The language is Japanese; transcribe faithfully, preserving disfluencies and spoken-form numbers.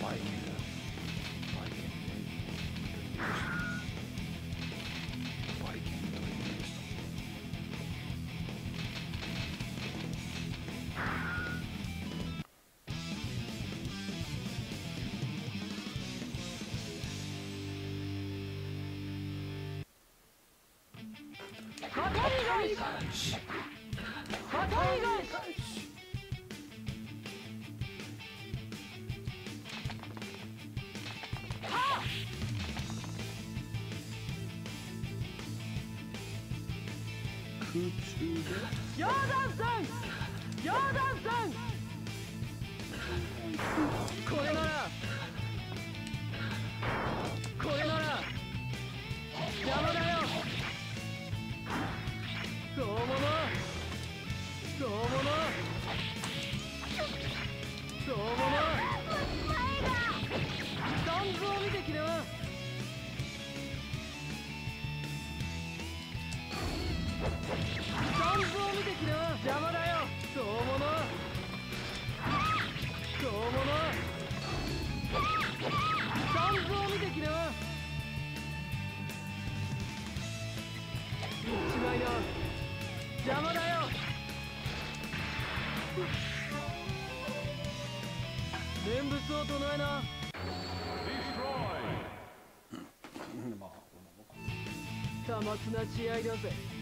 ヤーダンさんヤーダンさんこれならこれなら邪魔だよ拷問拷問拷問ダンズを見てきなダンズを見てきな邪魔だよ拷問拷問ダンズを見てきな一枚の邪魔だよ念仏を唱えなさまつな試合だぜ